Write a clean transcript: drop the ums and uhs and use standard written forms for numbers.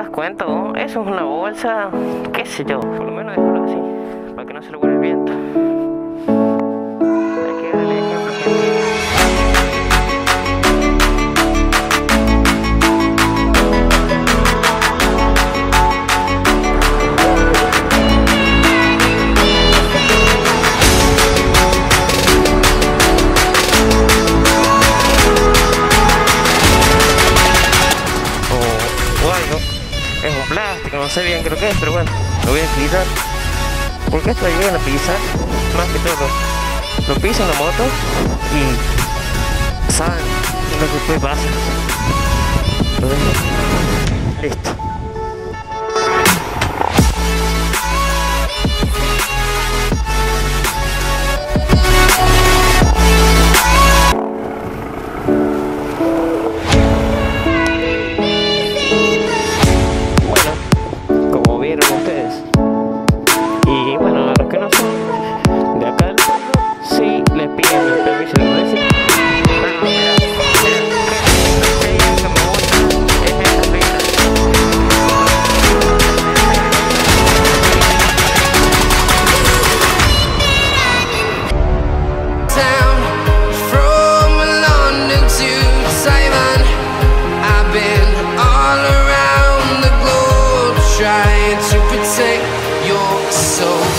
das cuenta, ¿no? Eso es una bolsa, qué sé yo, por lo menos déjalo así, para que no se le vuelva el viento. Hay que darle ejemplo, gente. Es un plástico, no sé bien creo que es, pero bueno, lo voy a quitar porque esto llegan a pisar, más que todo lo pisan la moto y saben lo que puede pasar. Lo dejo listo. Ustedes y bueno, a los que no son de acá del pueblo, sí les piden el permiso de decir, trying to protect your soul.